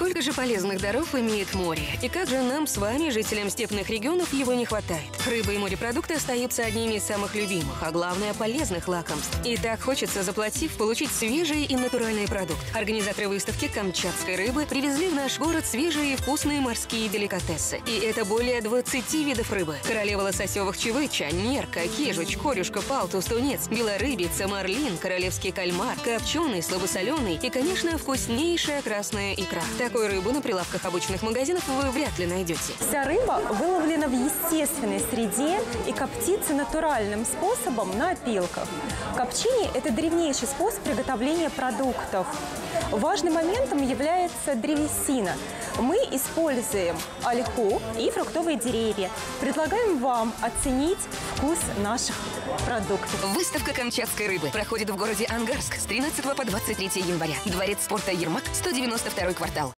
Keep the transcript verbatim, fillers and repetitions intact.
Сколько же полезных даров имеет море? И как же нам с вами, жителям степных регионов, его не хватает? Рыба и морепродукты остаются одними из самых любимых, а главное, полезных лакомств. И так хочется, заплатив, получить свежий и натуральный продукт. Организаторы выставки камчатской рыбы привезли в наш город свежие и вкусные морские деликатесы. И это более двадцати видов рыбы. Королева лососевых чевыча, нерка, кежуч, корюшка, палтус, тунец, белорыбица, марлин, королевский кальмар, копченый, слабосоленый и, конечно, вкуснейшая красная икра. Такой рыбу на прилавках обычных магазинов вы вряд ли найдете. Вся рыба выловлена в естественной среде и коптится натуральным способом на опилках. Копчение – это древнейший способ приготовления продуктов. Важным моментом является древесина. Мы используем ольху и фруктовые деревья. Предлагаем вам оценить вкус наших продуктов. Выставка камчатской рыбы проходит в городе Ангарск с тринадцатого по двадцать третье января. Дворец спорта «Ермак», сто девяносто второй квартал.